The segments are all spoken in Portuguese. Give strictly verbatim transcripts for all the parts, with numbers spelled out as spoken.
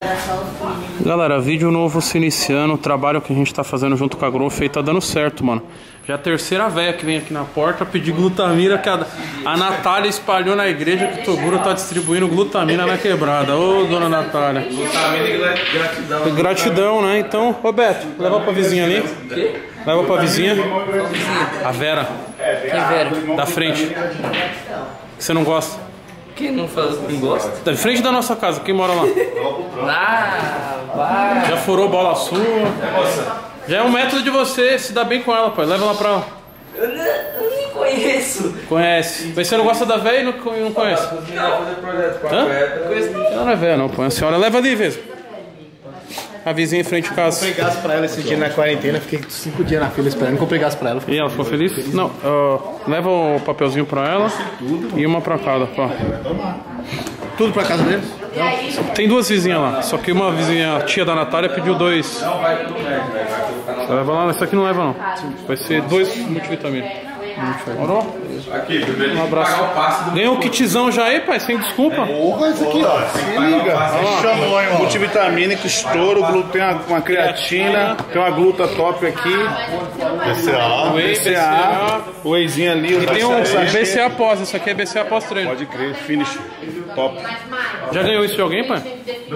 Galera, vídeo novo se iniciando. O trabalho que a gente tá fazendo junto com a Growth tá dando certo, mano. Já é a terceira véia que vem aqui na porta pedir glutamina, que a, a Natália espalhou na igreja que o Toguro tá distribuindo glutamina na quebrada. Ô, dona Natália. Glutamina e gratidão. E gratidão, né? Então, ô Beto, leva pra vizinha ali. Leva pra vizinha. A Vera. Quem Vera? Da frente. Que você não gosta. Quem não, faz, não gosta? Da frente da nossa casa, quem mora lá? Ah, vai. Já furou bola sua. Já é um método de você se dar bem com ela, pai. Leva ela pra lá. Eu, não, eu nem conheço. Conhece. Mas você não gosta da véia e não, não conhece? Hã? Ela não é véia não, pô. A senhora leva ali, mesmo. A vizinha em frente de casa. Comprei gás pra ela esse dia na quarentena, fiquei cinco dias na fila esperando, comprei gás pra ela. E ela ficou feliz? feliz? Não, uh, leva o papelzinho pra ela e uma pra cada, pô. Tudo pra casa deles? Tem duas vizinhas lá, só que uma vizinha, a tia da Natália, pediu dois. Leva lá, essa aqui não leva não. Vai ser dois multivitamina. Morou? Aqui, primeiro Um abraço. Ganhou um kitzão já aí, pai, sem desculpa. Porra, isso aqui, ó. Se liga. Chamou, irmão. Multivitamínico, estouro, tem uma, uma creatina, tem uma gluta top aqui. B C A. Whey, B C A. O wheyzinho ali. E tem um B C A pós, isso aqui é B C A pós treino. Pode crer, finish. Top. Já ganhou isso de alguém, pai?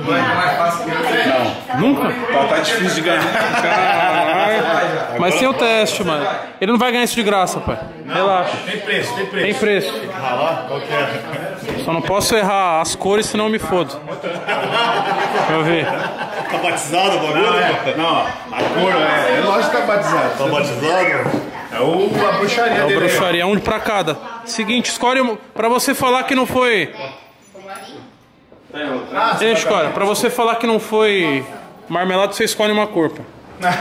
Não. Nunca? Tá difícil de ganhar. Caralho. Mas tem o teste, mano. Ele não vai ganhar isso de graça, pai. Relaxa. Tem preço, tem preço. Tem preço. Ralar? Qual que é? Só não posso errar as cores, senão eu me fodo. Deixa eu ver. Tá batizado o bagulho? Não, é, não, a cor é. É lógico que tá batizado. Tá batizado? É o, a bruxaria É o dele. bruxaria, um pra cada. Seguinte, escolhe um, pra você falar que não foi. Ei, escolhe, pra você falar que não foi marmelada, você escolhe uma cor, pá.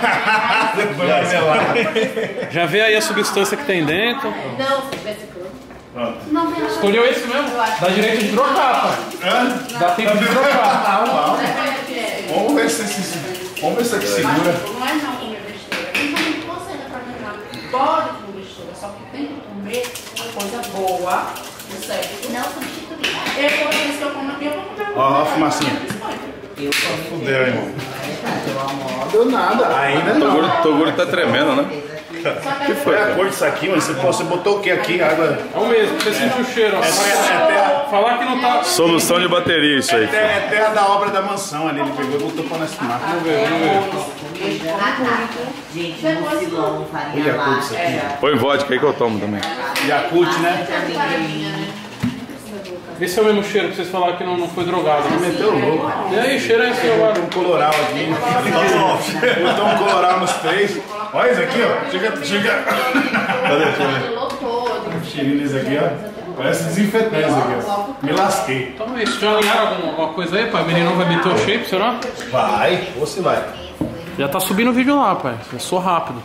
Já vê aí a substância que tem dentro. Não, se tivesse cor. Escolheu esse mesmo? Dá direito de trocar, pá. Dá tempo de trocar. Vamos ver se esse. Vamos ver se aqui segura. Não é não comer besteira. Principalmente você ainda pra lembrar. Pode comer besteira, só que tem que comer coisa boa. Sério. Não substituir. Eu, por isso que eu como aqui, eu vou comer. Ó, a fumacinha. Eu Fudeu, irmão. Não deu nada. Ainda não. O Toguro tá tremendo, né? O que foi a cor disso aqui, mano? Você, você botou o que aqui? Água. É o mesmo, você sentiu o cheiro. Ó. É terra, Falar que não tá. Solução de bateria isso aí. é, terra, é terra da obra da mansão ali. Ele pegou e botou pra nós fumar. Vamos ver, vamos ver. Gente, mucilão, farinha Olha a cor disso láctea. aqui. Põe vodka aí que eu tomo também. Yakult, né? Esse é o mesmo cheiro que vocês falaram que não, não foi drogado. Né? Meteu louco. E aí, cheira aí, seu agora. Um coloral aqui. Botou um coloral nos três. Olha isso aqui, ó. Chega, chega. Cadê? Deixa eu ver. Cheirinho desse aqui, ó. Parece desinfetante isso aqui, ó. Me lasquei. Então é isso. Já alinharam alguma, alguma coisa aí, pai? O menino vai meter o shape, será? Vai, ou se vai. Já tá subindo o vídeo lá, pai. Eu sou rápido.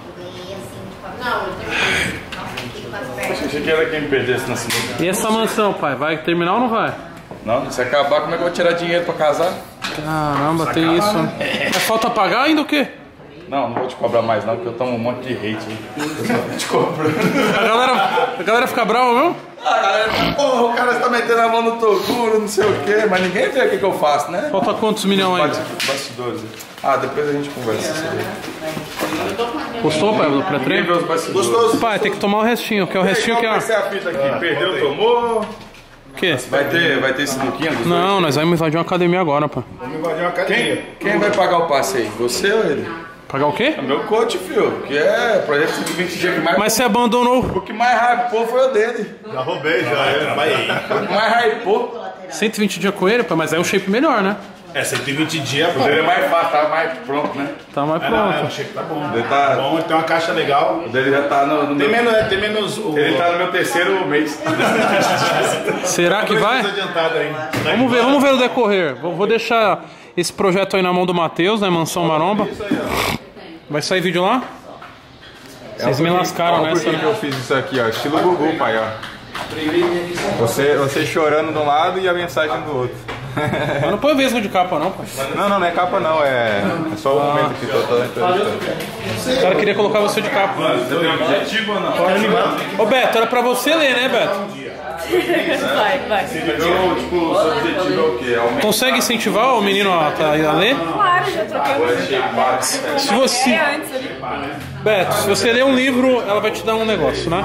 Achei que era quem perdesse na sinuca. E essa mansão, pai? Vai terminar ou não vai? Não, se acabar, como é que eu vou tirar dinheiro pra casar? Caramba, tem isso. Né? É falta pagar ainda o quê? Não, não vou te cobrar mais não, porque eu tomo um monte de hate aí. Eu só tô te cobrando. A galera, a galera fica brava mesmo? Ah, galera, porra, o cara tá metendo a mão no Toguro, não sei o quê, mas ninguém vê o que, que eu faço, né? Falta quantos milhões ainda? Bastidores. Ah, depois a gente conversa sobre isso. Gostou, pai, do Ninguém pré-treino? vê os bastidores. Gostoso. Pai, tem que tomar o restinho, que é o restinho que é... Qual vai ser a fita aqui? Perdeu, tomou? O quê? Vai ter, vai ter sinuquinha dos Não, nós vamos invadir uma academia agora, pai. Vamos invadir uma academia. dois? Quem vai pagar o passe aí? Você ou ele? Pagar o quê? É meu coach, filho, que é projeto cento e vinte dias que mais... Mas você abandonou. O que mais hypou foi o dele. Já roubei, já. É, vai aí. O que mais hypou. cento e vinte dias com ele, pai, mas é um shape melhor, né? É, cento e vinte dias, O pô. dele é mais fácil, tá mais pronto, né? Tá mais É, não, é, o pronto. shape tá bom. Ele tá- bom, tem uma caixa legal. O dele já tá no, no Tem meu... menos, é, tem menos o... Ele tá no meu terceiro mês. Será que vai? Adiantado ainda. Vamos ver, vamos ver o decorrer. Vou, vou deixar esse projeto aí na mão do Matheus, né? Mansão Maromba. Vai sair vídeo lá? Vocês me lascaram Olha nessa, por que que eu né? fiz isso aqui, ó. Estilo Gugu, pai, ó. Você, você chorando de um lado e a mensagem do outro. Mas não põe o mesmo de capa, não, pai. Não, não, não é capa não, é, é só o momento que eu tô entrevistando. O cara queria colocar você de capa. Você tem um objetivo ou não? Ô, Beto, era pra você ler, né, Beto? Vai, vai. Então, tipo, o seu objetivo é o quê? Aumentar. Consegue incentivar o menino a, a ler? Claro, já troquei um Se você... é antes ali. Beto, se você ler um livro, ela vai te dar um negócio, né?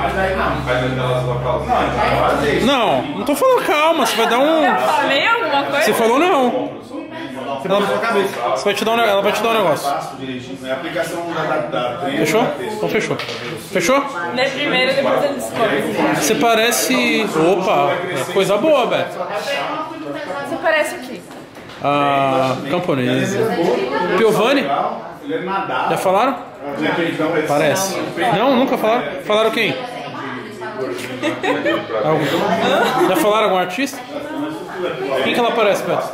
Não, não tô falando calma, você vai dar um... Eu falei alguma coisa? Você falou não. Ela, você vai te dar um, ela vai te dar um negócio. É a aplicação da, da, da Fechou? Então fechou. Fechou? Lê primeiro, depois eu descubro. Você parece... Opa, é coisa boa, Beto. Você parece o quê? Ah, camponesa. Piovani? Já falaram? Parece. Não, nunca falaram. Falaram quem? Algum? Já falaram algum artista? Quem que ela parece, Beto?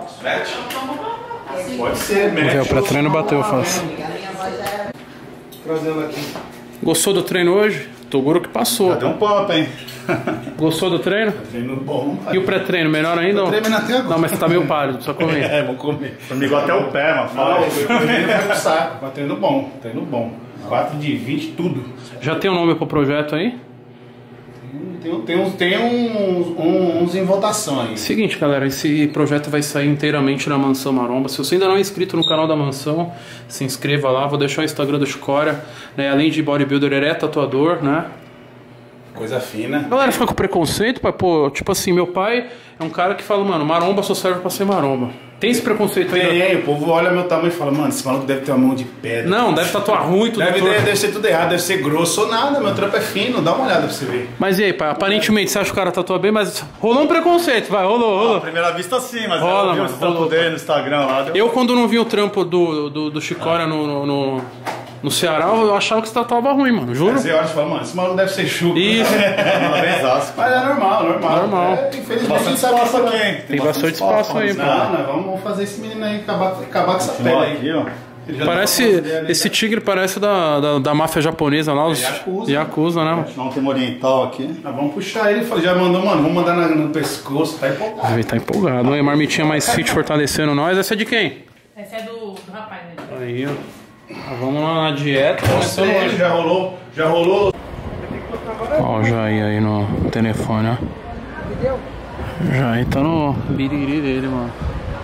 Pode ser, Vamos ver, o pré-treino bateu, eu faço. Trazendo aqui. Gostou do treino hoje? Toguro que passou. Deu um pop, hein? Gostou do treino? Treino bom. E o pré-treino, melhor ainda? Treino até agora. Não, mas você tá meio pálido, precisa comer. É, vou comer. Comigo até o pé, mano. Fala. O treino vai pro saco. Mas treino bom, treino bom. quatro de vinte, tudo. Já tem um nome pro projeto aí? Tem, tem, uns, tem uns, uns, uns em votação aí. Seguinte, galera, esse projeto vai sair inteiramente na Mansão Maromba. Se você ainda não é inscrito no canal da Mansão, se inscreva lá. Vou deixar o Instagram do Chicória, né? Além de bodybuilder, ele é tatuador, né? Coisa fina. A galera fica com preconceito, pai, pô, tipo assim, meu pai é um cara que fala, mano, maromba só serve pra ser maromba. Tem esse preconceito aí? Tem, o povo olha meu tamanho e fala, mano, esse maluco deve ter uma mão de pedra. Não, deve tatuar ruim, tudo. Deve, tudo. deve, deve ser tudo errado, deve ser grosso ou nada, meu trampo é fino, dá uma olhada pra você ver. Mas e aí, pai, aparentemente você acha que o cara tatua bem, mas rolou um preconceito, vai, rolou, rolou. À primeira vista sim, mas Rola, eu vi mano, o trampo rolou. dele no Instagram lá. Deu... Eu, quando não vi o trampo do, do, do Chicória no, no, no, no Ceará, eu achava que você tatuava ruim, mano, juro. Você olha e fala, mano, esse maluco deve ser chuco. Isso. Mas é normal, normal. Normal. É, infelizmente Bastante a gente sabe espaço que- aqui, hein? Tem bastante espaço aí, pô. Não, nós vamos fazer esse menino aí acabar, acabar com essa pele aí. Aqui, ó. Ele já Parece, tá falando dele, esse já- tigre parece da, da, da máfia japonesa lá, os Yakuza. Yakuza, né? Não tem oriental aqui. Nós vamos puxar ele, falou, já mandou, mano, vamos mandar na- no pescoço, tá empolgado. Ele tá empolgado, hein? Marmitinha mais fit fortalecendo nós. Essa é de quem? Esse é do, do rapaz, né? Aí, ó. Ah, vamos lá na dieta. Começando Ele hoje. já rolou, já rolou. Ó, o Jair aí no telefone, ó. Jair tá no biriri dele, mano.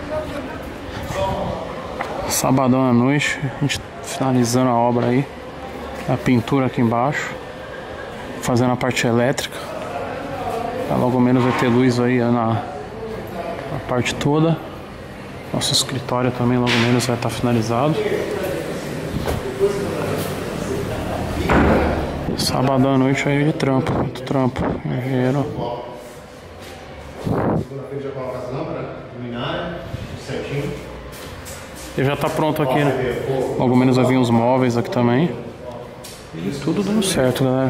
Sabadão à noite, a gente finalizando a obra aí. A pintura aqui embaixo. Fazendo a parte elétrica. Logo menos vai ter luz aí na, na parte toda. Nosso escritório também logo menos vai estar finalizado. Sabadão à noite aí de trampo, muito trampo. Engenheiro. Ele já tá pronto aqui, né? Logo menos vai vir uns móveis aqui também. E tudo dando certo, galera.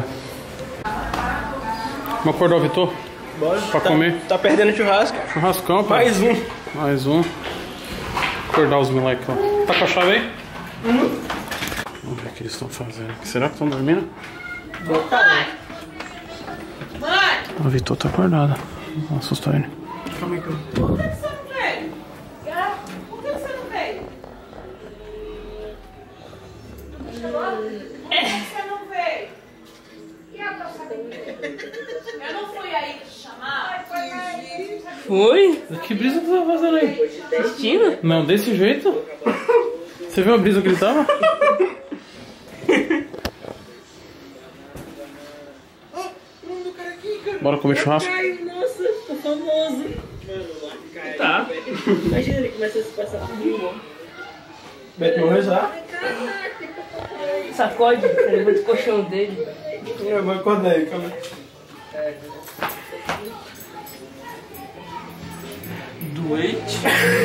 Vamos acordar o Vitor? Bora. Pra tá, comer. Tá perdendo churrasco. Churrascão, pai. Mais um. Mais um. Acordar os moleques lá. Tá com a chave aí? Uhum. Vamos ver o que eles estão fazendo aqui. Será que estão dormindo? Mãe! Mãe! O Vitor tá acordado. Não assustou ele. Calma aí, calma. Por que você não veio? Por que você não veio? Por que você não veio? Eu não fui aí te chamar? Foi? Que brisa que você tá fazendo aí? Assistindo? Não, desse jeito? Você viu a brisa que ele tava? Bora comer churrasco? Nossa, tô famoso. Tá. Imagina ele começa a se passar por mim, mano. Beto morreu já. Sacode, ele levou do colchão dele. Eu vou acordar aí, calma aí. Doente.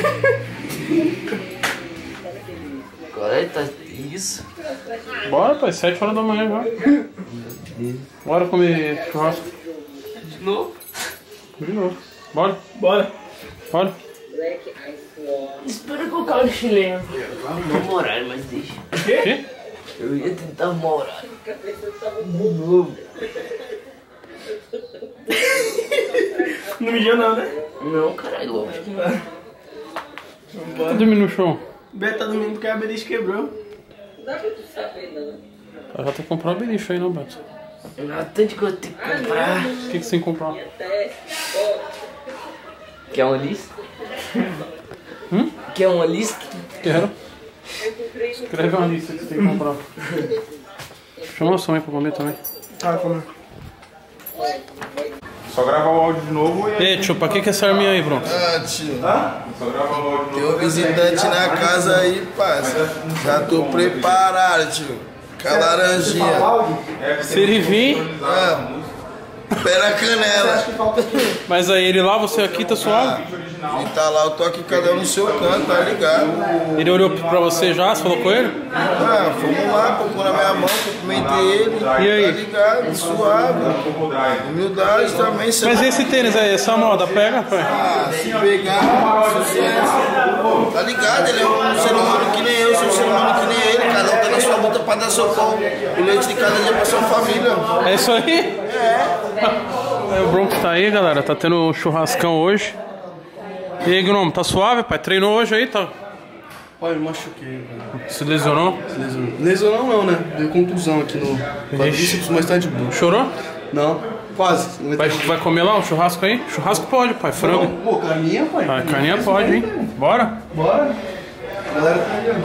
Agora ele tá. Isso. Bora, pai, sete horas da manhã agora. Bora comer churrasco. De novo? De novo. Bora. Bora. Bora. Espera colocar o chileno. Não horário, mas deixa. O quê? Eu ia tentar um horário. De novo. Não mijou não, né? Não, caralho, lógico. Tá dormindo no chão? O Beto tá dormindo porque a beliche quebrou. Já tem que comprar o beliche aí, não, Beto? Não, tanto que eu tenho que comprar. O que, que você tem que comprar? Quer uma lista? Hum? Quer uma lista? Quero. Escreve uma lista que você tem que comprar. Chama sua mãe pra comer também. Ah, comer. Só gravar o áudio de novo e... Ei, tio, pra que que é essa arminha aí, Bronx? Ah, tio. Só gravar o áudio de Tem novo. um visitante na casa aí, parça. Já tô preparado, tio. Com a laranjinha. Se ele vir... Ah, pé na canela. Mas aí ele lá, você aqui, tá suave? E tá lá, eu tô aqui cada um no seu canto, tá ligado? Ele olhou pra você já? Você falou com ele? Ah, fomos lá, colocou na minha mão, cumprimentei ele. E aí? Tá ligado? Suave. Humildade também. Cê Mas e esse tênis aí, essa moda? Pega, pai. Ah, se pegar, sucesso. Tá ligado? Ele é um ser humano que nem eu, sou um ser humano que nem ele. Cada um tá na sua luta pra dar seu pão. O leite de cada dia pra sua família. É isso aí? É. O Bronx tá aí, galera. Tá tendo um churrascão hoje. E aí, Gnomo, tá suave, pai? Treinou hoje aí, tá? Pai, me machuquei, velho. Se lesionou? Se lesionou. Lesionou não, né? Deu contusão aqui no quadríceps, mas tá de boa. Chorou? Não, quase. Vai, vai comer lá um churrasco aí? Churrasco pode, pai. Frango. Pô, carninha, pai. Ah, carninha pode, hein? Bora? Bora. Galera tá aí,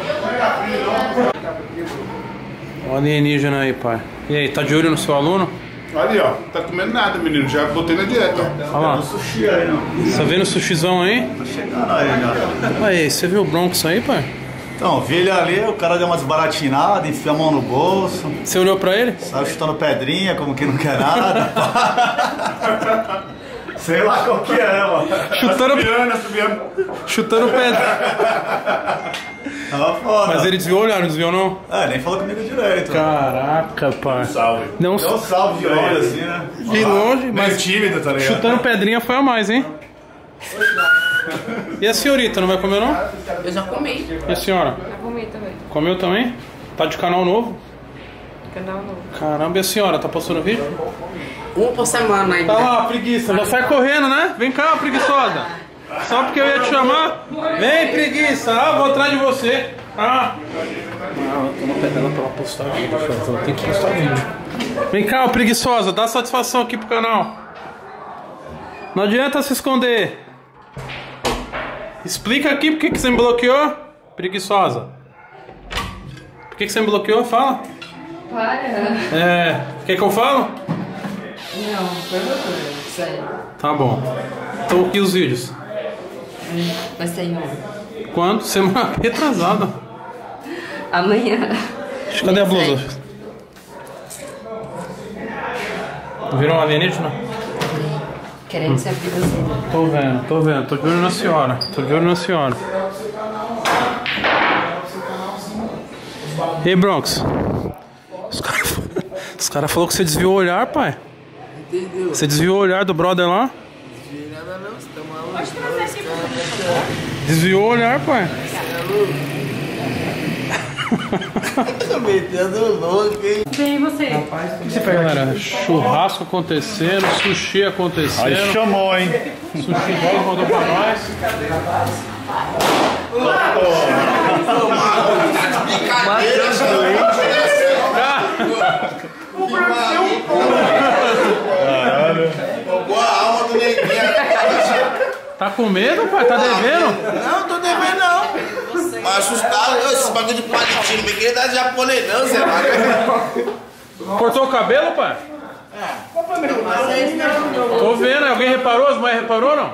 ó. O alienígena aí, pai. E aí, tá de olho no seu aluno? Ali, ó. Tá comendo nada, menino. Já botei na dieta, ó. Olha lá. Sushi aí, não. Tá vendo o sushizão aí? Tá chegando aí, já. Aí, você viu o Bronx aí, pai? Então, vi ele ali, o cara deu uma desbaratinada, enfiou a mão no bolso. Você olhou pra ele? Saiu chutando pedrinha, como que não quer nada. Sei lá qual que é, mano. Chutando, Subiando, subiando. chutando pedra. Tava foda. Mas ele desviou o olhar, não desviou não? É, nem falou comigo direito. Caraca, pai. Salve. Não, Deu um salve de longe, assim, né? de longe, Meio mas tímido, tá ligado? chutando pedrinha foi a mais, hein? E a senhorita, não vai comer não? Eu já comi. E a senhora? Eu comi também. Comeu também? Tá de canal novo? Canal novo. Caramba, e a senhora, tá postando vídeo? Um por semana ainda. Tá lá, preguiça, já sai correndo, né? Vem cá, preguiçosa. Só porque eu ia te chamar? Vem, preguiça, ah, vou atrás de você. Ah. Não, eu tô no pé dela pra ela postar vídeo, ela tem que postar vídeo. Vem cá, ô preguiçosa, dá satisfação aqui pro canal. Não adianta se esconder. Explica aqui por que que você me bloqueou, preguiçosa. Por que que você me bloqueou? Fala. Para. É, quer que eu falo? Não, foi você. Sério. Tá bom. Então aqui os vídeos. Vai sair novo. Quando? Semana retrasada. Amanhã. Cadê a blusa? Virou um alienígena? Querendo ser perigoso. Tô vendo, tô vendo. Tô de olho na senhora. Tô de olho na senhora. E aí, Bronx? Os caras os cara falaram que você desviou o olhar, pai. Entendeu? Você desviou o olhar do brother lá? Não nada não, você tá maluco. Desviou o olhar, pai. Metendo louco, hein? Bem, você. Galera, churrasco acontecendo, sushi acontecendo. Aí chamou, hein? Sushi Dog mandou pra nós. Brincadeira, roubou a alma do neguinho. Tá com medo, pai? Tá devendo? Não, tô devendo não. Mas assustado, esse bagulho de palitinho, não queria dar japonês não, Zé. Cortou o cabelo, pai? Tô vendo, alguém reparou? As mães reparou não?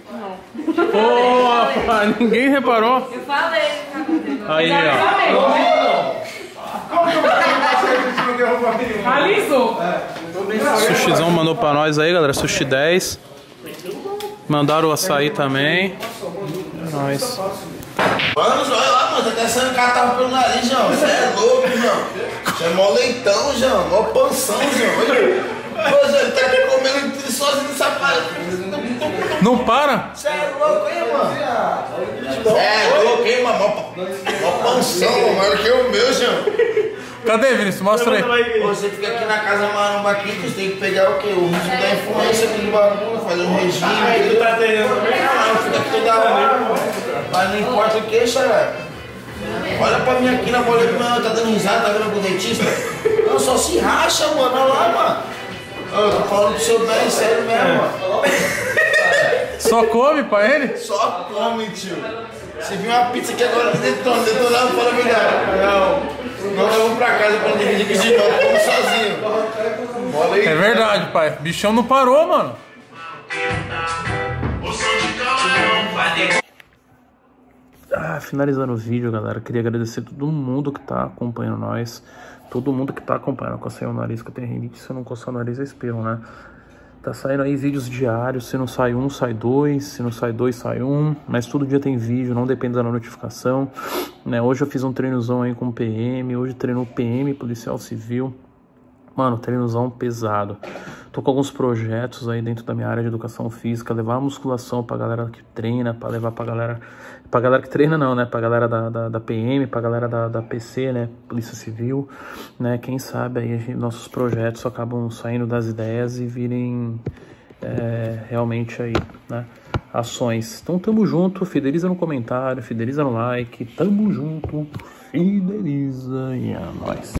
Pô, rapaz, ninguém reparou. Eu falei. Aí, ó. Alisou. Sushizão mandou pra nós aí, galera. Sushi dez. Mandaram o açaí também. Nós. Mano, olha lá, mano, até saindo catarro pelo nariz, João. Você é louco, João. Você é mó leitão, João. Mó pansão, João. Olha. Pô, João, ele tá aqui comendo sozinho nessa parada. Não para? Você é louco, hein, mano? Você é louco, hein, mano? Mó, mó pansão, maior que o meu, João. Cadê, Vinícius? Mostra aí. Pô, você fica aqui na casa maromba aqui, você tem que pegar o quê? O ritmo da influência aqui do bagulho, fazer um regime. Aí tu tá treinando também? Não, fica aqui toda hora. Mas não importa o que, xará. Olha pra mim aqui na bolha do meu, tá dando risada, tá vendo com o dentista? Não, só se racha, mano, olha lá, mano. Eu tô falando pro seu bem, sério mesmo, mano. Só come pra ele? Só come, tio. Você viu uma pizza aqui agora, detona, detonando, fala a verdade. Não, não levamos pra casa pra não dividir com os irmãos, como sozinho. Bola aí. É verdade, pai. Bichão não parou, mano. Ah, finalizando o vídeo, galera, queria agradecer a todo mundo que tá acompanhando nós. Todo mundo que tá acompanhando. Coçei o nariz, que eu tenho rinite. Se eu não coçar o nariz, é espirro, né? Tá saindo aí vídeos diários. Se não sai um, sai dois. Se não sai dois, sai um. Mas todo dia tem vídeo, não depende da notificação, né? Hoje eu fiz um treinozão aí com P M. Hoje treinou P M, policial civil. Mano, treinozão pesado. Tô com alguns projetos aí dentro da minha área de educação física. Levar a musculação pra galera que treina, pra levar pra galera... Pra galera que treina não, né? Pra galera da, da, da P M, pra galera da, da P C, né? Polícia Civil, né? Quem sabe aí a gente, nossos projetos acabam saindo das ideias e virem é, realmente aí, né? Ações. Então tamo junto, fideliza no comentário, fideliza no like, tamo junto, fideliza e é nóis.